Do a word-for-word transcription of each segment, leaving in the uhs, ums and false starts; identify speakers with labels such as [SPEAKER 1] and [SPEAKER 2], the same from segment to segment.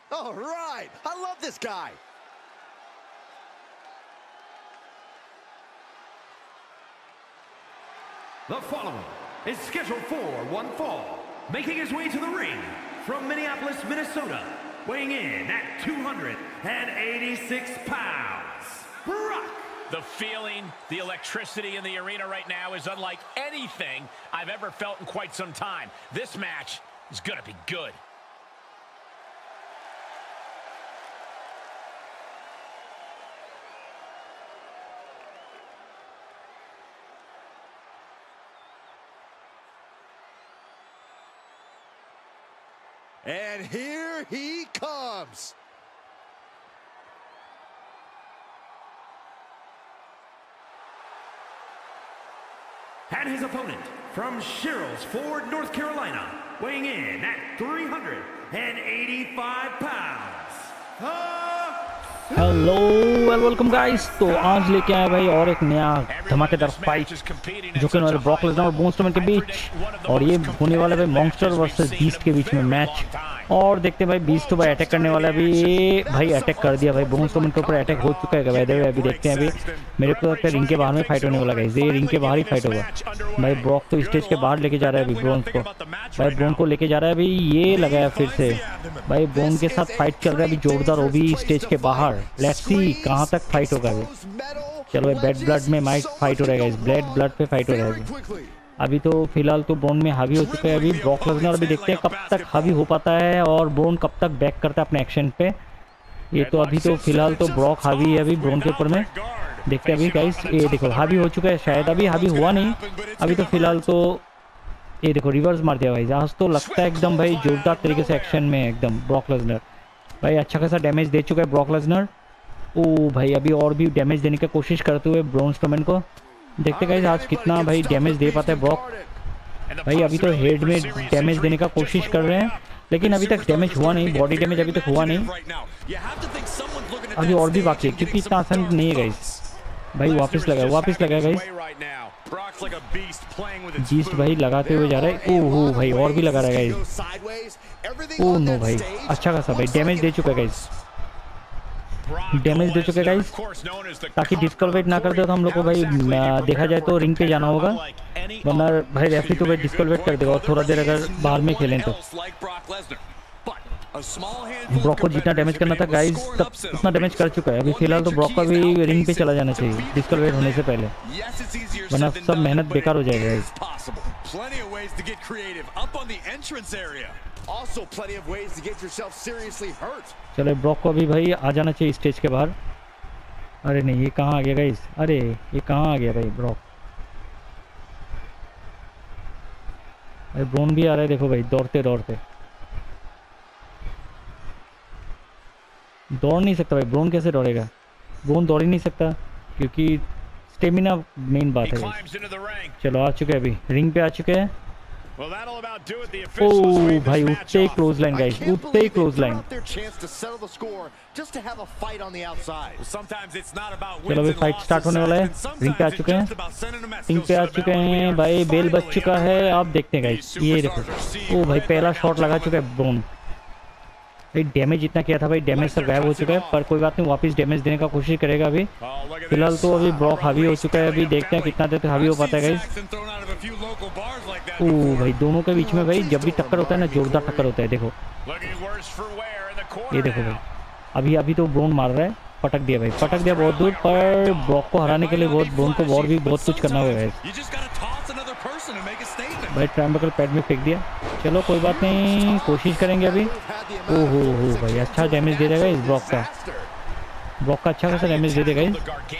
[SPEAKER 1] All right, I love this guy.
[SPEAKER 2] The following is scheduled for one fall, making his way to the ring from Minneapolis, Minnesota, weighing in at two hundred eighty-six pounds, Brock.
[SPEAKER 3] The feeling, the electricity in the arena right now is unlike anything I've ever felt in quite some time. This match is going to be good.
[SPEAKER 1] And here he comes.
[SPEAKER 2] And his opponent from Sherrills Ford, North Carolina, weighing in at three hundred eighty-five pounds.
[SPEAKER 4] Hello and welcome guys. तो आज लेके आए भाई और एक नया धमाकेदार fight जो कि हमारे ब्रॉक लेसनर और बोन स्ट्रोमैन के बीच, और ये होने वाला है भाई मॉन्स्टर वर्सेस बीस्ट के बीच में मैच। और देखते हैं भाई बीस्ट तो भाई अटैक करने वाला है, अभी भाई अटैक कर दिया भाई, बोन स्ट्रोमैन के ऊपर अटैक हो चुका है भाई। अभी देखते हैं, अभी मेरे को लगता है रिंग के बाहर में फाइट होने वाला है, ये रिंग के बाहर ही फाइट होगा भाई। ब्रॉक तो स्टेज के बाहर लेके जा रहा है अभी ब्रोन्स को, भाई ब्रोन को लेके जा रहा है अभी। ये लगाया फिर से भाई, ब्रोन के साथ फाइट चल रहा है अभी जोरदार, वो भी स्टेज के बाहर। लेट्स सी कहाँ तक फाइट होगा अभी। चलो भाई बैड ब्लड में माइट फाइट हो रहा है, ब्लड ब्लड पे फाइट हो रहा है अभी। तो फिलहाल तो ब्रोन में हावी हो चुका है अभी ब्रॉक लेसनर। अभी देखते हैं कब तक हावी हो पाता है और ब्रोन कब तक बैक करता है अपने एक्शन पे। ये तो अभी तो फिलहाल तो ब्रॉक हावी है अभी ब्रोन के ऊपर में। देखते हैं अभी गाइस, ये देखो हावी हो चुका है, शायद अभी हावी हुआ नहीं अभी तो फिलहाल। तो ये देखो रिवर्स मार दिया भाई, आज तो लगता है एकदम भाई जोरदार तरीके से एक्शन में एकदम ब्रॉक लेसनर भाई। अच्छा खासा डैमेज दे चुका है ब्रॉक लेसनर। ओ भाई अभी और भी डैमेज देने की कोशिश करते हुए ब्रोन स्ट्रोमैन को। देखते गाइस आज कितना भाई डैमेज दे पाता है ब्रॉक भाई। अभी तो हेड में डैमेज देने का कोशिश कर रहे हैं, लेकिन अभी तक डैमेज हुआ नहीं, बॉडी डैमेज अभी तक हुआ नहीं, अभी और भी बाकी है क्योंकि इतना आसान नहीं है गाइस। भाई वापस लगा वापस लगा गाइस, बीस्ट भाई लगाते हुए जा रहा है। ओह भाई और भी लगा रहा है गाइस। ओह नो भाई अच्छा खासा भाई डैमेज दे चुका है गाइस, डैमेज दे चुके गाइस। ताकि डिस्क्वालीफाइड ना कर दे तो हम लोग को भाई देखा जाए तो रिंग पे जाना होगा, वरना भाई रेफरी तो भाई डिस्क्वालीफाइड कर देगा और थोड़ा देर अगर बाहर में खेलें तो। ब्रॉक को जितना डैमेज करना था गाइस तब उतना डैमेज कर चुका है अभी। फिलहाल तो ब्रॉक का भी रिंग पे चला जाना चाहिए डिस्क्वालीफाइड होने से पहले, वरना सब मेहनत बेकार हो जाएगा guys.
[SPEAKER 1] Also plenty of ways to get yourself seriously hurt.
[SPEAKER 4] चलो ब्रॉक को अभी भाई आ जाना चाहिए स्टेज के बाहर। अरे नहीं ये कहाँ आ गया गाइस, अरे ये कहाँ आ गया भाई ब्रॉक। अरे ब्रोन भी आ रहा है देखो भाई, दौड़ते दौड़ते दौड़ नहीं सकता भाई ब्रोन, कैसे दौड़ेगा ब्रोन, दौड़ ही नहीं सकता क्योंकि स्टेमिना मेन बात है। चलो आ चुके हैं अभी रिंग पे आ चुके हैं। ओह भाई उठते ही क्लोज लाइन गाइस, उठते ही क्लोज लाइन। चलो भाई फाइट स्टार्ट होने वाला है, रिंग पे आ चुके हैं, रिंग पे आ चुके हैं भाई, बेल बच चुका है। आप देखते हैं गाइस ये देखो, ओह भाई पहला शॉट लगा चुका है ब्रोन भाई। डैमेज इतना किया था भाई, डैमेज सब गायब हो चुका है, पर कोई बात नहीं वापस डैमेज देने का कोशिश करेगा अभी। फिलहाल तो अभी ब्रॉक हावी हो चुका है, अभी देखते हैं कितना देर तक हावी हो पाता है गाइस। ओह भाई दोनों के बीच में भाई जब भी टक्कर होता है ना जोरदार टक्कर होता है। देखो ये देखो भाई, अभी अभी तो ब्रोन मार रहा है, पटक दिया भाई, पटक दिया बहुत दूर, पर ब्रॉक को हराने के लिए बहुत ब्रोन को और भी बहुत कुछ करना होगा भाई। ट्रायंगल पैड में फेंक दिया, चलो कोई बात नहीं कोशिश करेंगे अभी। ओहो हो भाई अच्छा डैमेज दे देगा इस ब्रॉक का, ब्रॉक का अच्छा खासा डैमेज दे देगा।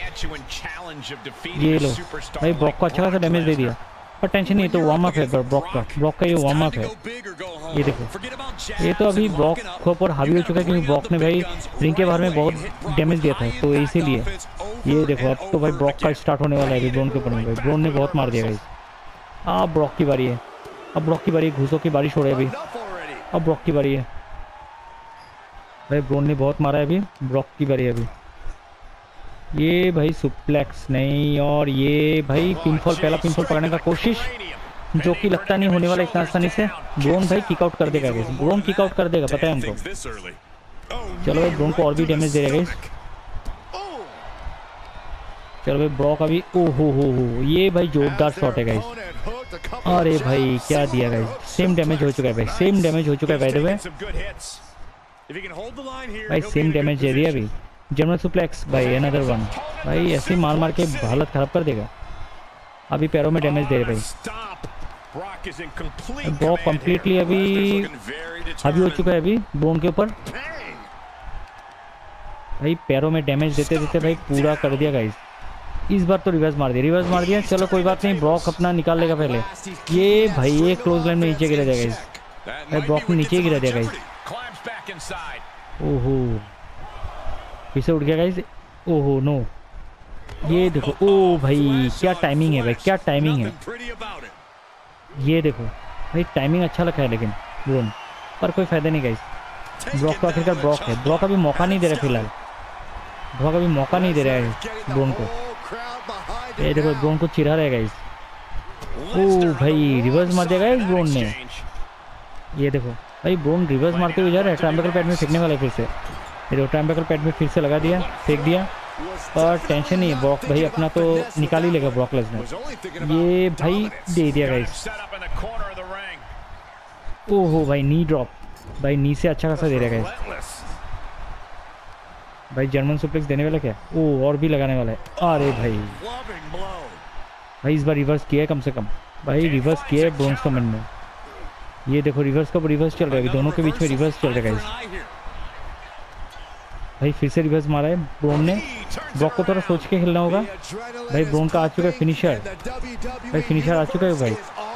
[SPEAKER 4] ये लो भाई ब्रॉक को अच्छा खासा डैमेज दे दिया, पर टेंशन नहीं, तो वार्म अप है ब्रॉक का, ब्रॉक का ये वार्म अप है। ये देखो ये तो अभी ब्रॉक के ऊपर हावी हो चुका है क्योंकि ब्रॉक ने भाई रिंग के बाहर में बहुत डैमेज दिया था, तो इसीलिए। ये देखो अब तो भाई ब्रॉक का स्टार्ट होने वाला है अभी ब्रोन के ऊपर में भाई, ब्रोन ने बहुत मार दिया भाई। अब ब्रॉक की बारी है, अब ब्रॉक की बारी, घूसों की बारिश हो रही है अभी, अब ब्रॉक की बारी है भाई। ब्रोन ने बहुत मारा है अभी, ब्रॉक की बारी है अभी। ये भाई सुप्लेक्स नहीं, और ये भाई पिनफॉल, पहला पिनफॉल पकड़ने का कोशिश जो कि लगता नहीं होने वाला इतना आसानी से। ब्रोन भाई किक आउट कर देगा, ब्रोन किक आउट कर देगा पता है हमको। चलो भाई ब्रोन को और भी डैमेज दे रहे गाइस। चलो भाई ब्रॉक अभी ओ हो हो हो ये भाई जोरदार शॉट है गाइस। अरे भाई क्या दिया गाइस, सेम डैमेज हो चुका है भाई, सेम डैमेज हो चुका है बाय द वे भाई, सेम डैमेज दे दिया अभी। जर्मन सुप्लेक्स भाई अनदर वन भाई, ऐसे मार मार के हालत खराब कर देगा। अभी पैरों में डैमेज दे रहे भाई। ब्रॉक कंप्लीटली अभी अभी हो चुका है अभी ब्रोन के ऊपर भाई, पैरों में डैमेज देते देते भाई पूरा कर दिया गाइस। इस बार तो रिवर्स मार दिया, रिवर्स मार दिया। चलो कोई बात नहीं, ब्रॉक अपना निकाल लेगा पहले। ये भाई ये क्लोज लाइन में नीचे गिरा दिया गाइस भाई, ब्रॉक ने नीचे गिरा दिया गाइस। ओहो फिर से उठ गया गाइस। ओहो नो ये देखो, ओ भाई क्या टाइमिंग है भाई, क्या टाइमिंग है। ये देखो भाई टाइमिंग अच्छा लगा है लेकिन ब्रोन, पर कोई फायदा नहीं गाइस। ब्रॉक तो आखिरकार ब्रॉक है, ब्रॉक अभी मौका नहीं दे रहा फिलहाल, ब्रॉक अभी मौका नहीं दे रहा है ब्रोन को। ये देखो ब्रोन को चिढ़ा रहा है गाइस। ओ भाई रिवर्स मार दिया गाइस ब्रोन ने। ये देखो भाई ब्रोन रिवर्स मारते हुए जा रहा है, ट्रायंगल पैड में फेंकने वाला है फिर से। ये देखो ट्रायंगल पैड में फिर से लगा दिया, फेंक दिया, पर टेंशन नहीं है, ब्रॉक भाई अपना तो निकाल ही लेगा ब्रॉक लेसनर। ये भाई दे दिया गाइस। ओहो भाई नी ड्रॉप भाई, नी से अच्छा खासा दे रहा है गाइस भाई। जर्मन सुप्लेक्स देने वाला क्या, ओ और भी लगाने वाला है। अरे भाई भाई इस बार रिवर्स किया है कम से कम भाई, रिवर्स किया है ब्रोन स्ट्रोमैन ने। ये देखो रिवर्स का रिवर्स चल रहा है, दोनों के बीच में रिवर्स चल रहा है गाइस भाई। फिर से रिवर्स मारा है ब्रोन ने। ब्रॉक को थोड़ा सोच के खेलना होगा भाई। ब्रोन का आ चुका है फिनिशर भाई, फिनिशर आ चुका है भाई।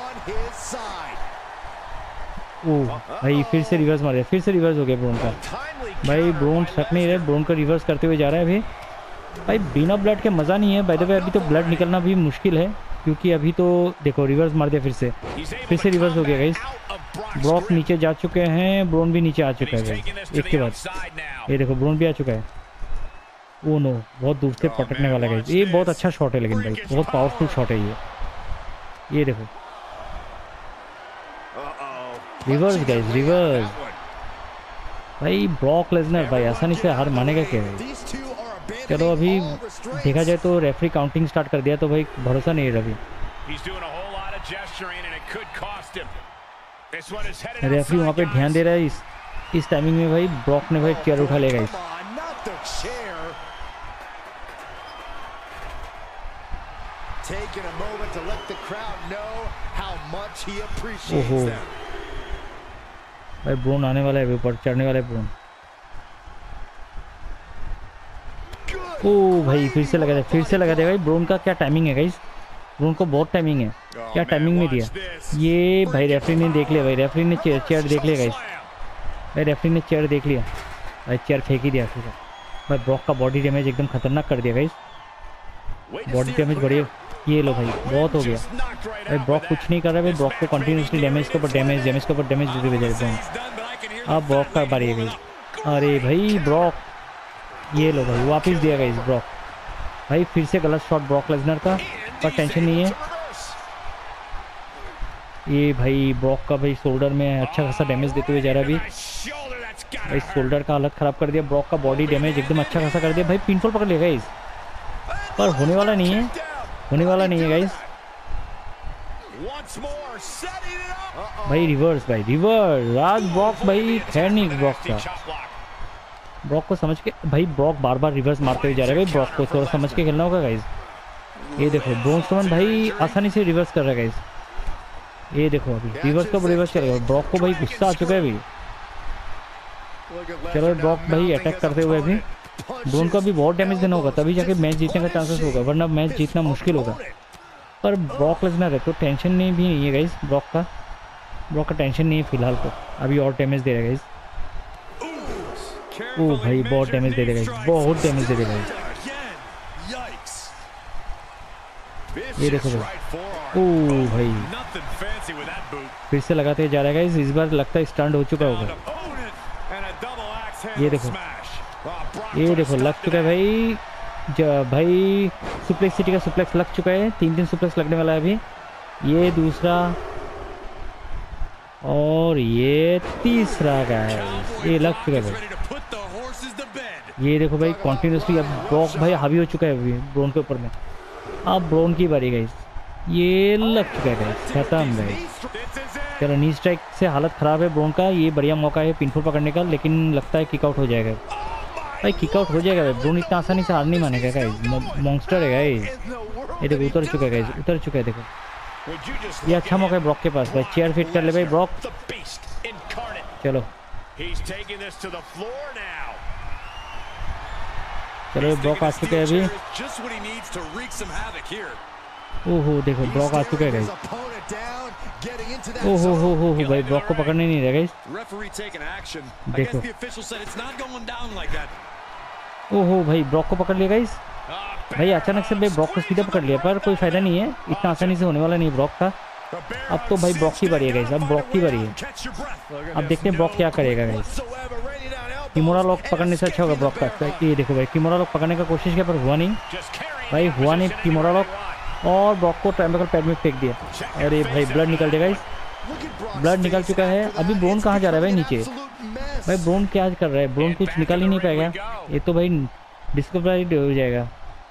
[SPEAKER 4] ओ भाई फिर से रिवर्स मार दिया, फिर से रिवर्स हो गया ब्रोन का भाई। ब्रोन थक नहीं रहे, ब्रोन का रिवर्स करते हुए जा रहा है अभी भाई। बिना ब्लड के मज़ा नहीं है बाय द वे। अभी तो ब्लड निकलना भी मुश्किल है, क्योंकि अभी तो देखो रिवर्स मार दिया फिर से, फिर से रिवर्स हो गया गाइस। ब्रॉक नीचे जा चुके हैं, ब्रोन भी नीचे आ चुका है भाई एक के बाद। ये देखो ब्रोन भी आ चुका है। ओ नो बहुत दूर से पटकने वाला गाइस। ये बहुत अच्छा शॉट है लेकिन भाई, बहुत पावरफुल शॉट है ये। ये देखो रिवर्स गाइस, रिवर्स भाई। ब्रॉक लेसनर भाई आसानी से हार मानेगा क्या भाई। चलो अभी देखा जाए तो रेफरी काउंटिंग स्टार्ट कर दिया, तो भाई भरोसा नहीं है अभी। रेफरी वहाँ पे ध्यान दे रहा है इस इस टाइमिंग में भाई। ब्रॉक ने भाई चेयर उठा लेगा इस। ओहो भाई ब्रोन आने वाला है, ऊपर चढ़ने वाला है ब्रोन। ओ भाई फिर से लगा दे, फिर से लगा दे भाई। ब्रोन का क्या टाइमिंग है गाइस, ब्रोन को बहुत टाइमिंग है, क्या टाइमिंग में दिया ये भाई। रेफरी ने देख लिया भाई, रेफरी ने चेयर चेयर देख लिया गाइस भाई, रेफरी ने चेयर देख लिया भाई, चेयर फेंक ही दिया फिर भाई। ब्रॉक का बॉडी डैमेज एकदम खतरनाक कर दिया गाइस, बॉडी डैमेज बढ़िया। ये लो भाई बहुत हो गया भाई। ब्रॉक कुछ नहीं कर रहा भाई, ब्रॉक को कंटिन्यूसली डैमेज के ऊपर डैमेज डैमेज के ऊपर डैमेज देते हुए जा रहे हैं। अब ब्रॉक का बारी है गाइस। अरे भाई ब्रॉक, ये लो भाई वापस दिया गाइस ब्रॉक भाई। फिर से गलत शॉट ब्रॉक लेसनर का, पर टेंशन नहीं है। ये भाई ब्रॉक का भाई शोल्डर में अच्छा खासा डैमेज देते हुए जा रहा है अभी भाई। शोल्डर का हालत ख़राब कर दिया, ब्रॉक का बॉडी डैमेज एकदम अच्छा खासा कर दिया भाई। पिनफॉल पकड़ लिया गाइस, पर होने वाला नहीं है, होने वाला नहीं है गाइस भाई। रिवर्स भाई रिवर्स आज ब्रॉक भाई खैर नहीं ब्रॉक का। ब्रॉक को समझ के भाई, ब्रॉक बार बार रिवर्स मारते हुए जा रहा है भाई। ब्रॉक को थोड़ा समझ के खेलना होगा गाइस। ये देखो ब्रोन स्ट्रोमैन भाई आसानी से रिवर्स कर रहा है गाइस। ये देखो अभी रिवर्स का रिवर्स चलेगा। ब्रॉक को भाई गुस्सा आ चुका है अभी। चलो ब्रॉक भाई अटैक करते हुए अभी ब्रोन को अभी बहुत डैमेज देना होगा, तभी जाके मैच जीतने का चांसेस होगा, वरना मैच जीतना मुश्किल होगा। पर ब्रॉक लेसनर है तो टेंशन नहीं भी नहीं है गाइस। ब्रॉक का ब्रॉक का टेंशन नहीं है फिलहाल, तो अभी और डैमेज दे रहा है गाइस। ओ भाई बहुत डैमेज दे देगा, बहुत डैमेज दे देगा। ये देखो भाई, ओ भाई फिर से लगाते जा रहा है गाइस। इस बार लगता है स्टंट हो चुका होगा। ये देखो, ये देखो लग चुका है भाई। जब भाई सुप्लेक्स सिटी का सुप्लेक्स लग चुका है, तीन तीन सुप्लेक्स लगने वाला है अभी। ये दूसरा और ये तीसरा गाइस, ये लग चुका है भाई। ये देखो भाई कॉन्टिन्यूसली अब ब्रॉक भाई हावी हो चुका है अभी ब्रोन के ऊपर में। अब ब्रोन की बारी गाइस, ये लग चुका है गाइस, खत्म गाइस। चलो नी स्ट्राइक से हालत ख़राब है ब्रोन का, ये बढ़िया मौका है पिनफॉल पकड़ने का, लेकिन लगता है किक आउट हो जाएगा भाई, किक आउट हो जाएगा भाई। ब्रोन इतना आसानी से हार नहीं मानेगा गाइस, मॉन्स्टर है गाइस। ये देखो उतर चुका है गाइस, उतर चुका है देखो। ये अच्छा मौका है ब्रॉक के पास भाई, चेयर फिट कर ले भाई ब्रॉक। चलो चलो ब्रॉक आ चुके हैं अभी। ओहो देखो ब्रॉक आ चुका है गाइस। ओहो हो हो हो भाई ब्रॉक को पकड़ने नहीं रहा गाइस। देखो ओहो भाई ब्रॉक को पकड़ लिया गाइस। भाई अचानक से भाई ब्रॉक को सीधा पकड़ लिया, पर कोई फायदा नहीं है, इतना आसानी से होने वाला नहीं ब्रॉक का। अब तो भाई ब्रॉक की बारी है गाइस, अब ब्रॉक की बारी है। अब देखते हैं ब्रॉक क्या करेगा गाइस। किमोरा लॉक पकड़ने से अच्छा होगा ब्रॉक का। ये देखो भाई किमोरा लॉक पकड़ने का कोशिश किया पर हुआ नहीं भाई, हुआ नहीं किमोरा लॉक, और ब्रॉक को ट्रायंगल पैड में फेंक दिया। अरे भाई ब्लड निकल जाएगा गाइस, ब्लड निकल चुका है। अभी ब्रोन कहाँ जा रहा है भाई नीचे, भाई ब्रोन क्या कर रहा है, ब्रोन कुछ निकल ही नहीं पाएगा, ये तो भाई डिस्क्वालीफाइड हो जाएगा।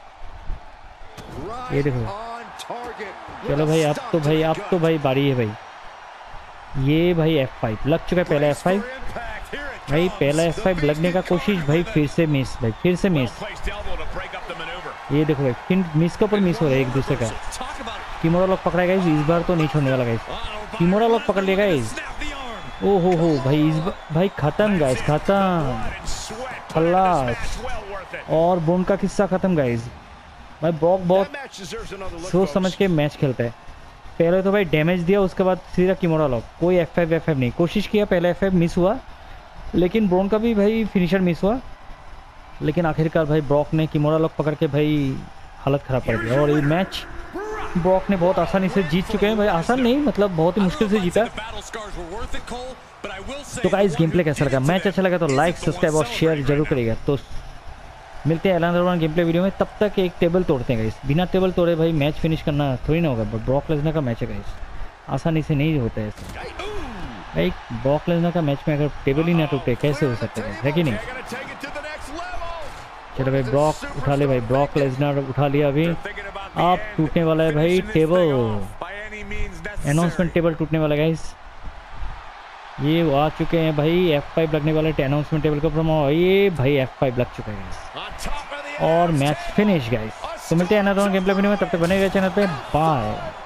[SPEAKER 4] ये देखो चलो भाई अब तो भाई अब तो भाई बारी है भाई। ये भाई एफ फाइव लग चुका है, पहला एफ फाइव भाई, पहला एफ फाइव लगने का कोशिश भाई, फिर से मिस भाई, फिर से मिस। ये देखो भाई फिर मिस के ऊपर मिस हो रहा है एक दूसरे का। किमोरा लॉक पकड़ा गाइस, इस बार तो नहीं छोड़ने वाला गाइस, किमोरा लॉक पकड़ लिया गाइस। ओ हो हो भाई इस बार भाई खत्म गाइस, खत्म खल्लास, और बोन का किस्सा खत्म गाइस। भाई ब्रॉक बहुत सोच समझ के मैच खेलता है। पहले तो भाई डैमेज दिया, उसके बाद सीधा किमोरा लॉक, कोई एफ फाइव एफ फाइव नहीं, कोशिश किया पहले एफ फाइव मिस हुआ, लेकिन ब्रोन का भी भाई फिनिशर मिस हुआ, लेकिन आखिरकार भाई ब्रॉक ने किमोरा लॉक पकड़ के भाई हालत ख़राब कर दिया। और ये मैच ब्रॉक ने बहुत आसानी से जीत चुके हैं भाई, आसान नहीं मतलब बहुत ही मुश्किल से जीता। तो गाइस गेम प्ले कैसा लगा, मैच अच्छा लगा तो लाइक सब्सक्राइब और शेयर जरूर करेगा। तो मिलते हैं another one game play video में, तब तक एक टेबल तोड़ते हैं गाइस। बिना टेबल तोड़े भाई मैच फिनिश करना थोड़ी ना होगा, बट ब्रॉक लेसनर का मैच है गाइस, आसानी से नहीं होता है ऐसा भाई। ब्रॉक लेसनर का मैच में अगर टेबल ही ना टूटे कैसे हो सकता है, है कि नहीं। चलो भाई ब्रॉक उठा ले भाई, ब्रॉक लेसनर उठा लिया अभी। अब टूटने वाला है भाई टेबल, अनाउंसमेंट टेबल टूटने वाला है गाइस। ये आ चुके हैं भाई, एफ फाइव लगने वाले अनाउंसमेंट टेबल के ऊपर, ये भाई एफ फाइव लग चुका है गाइस, और मैच फिनिश गाइस। तो मिलते हैं another one game play video में, तब तक बने रहिए चैनल पे, बाय।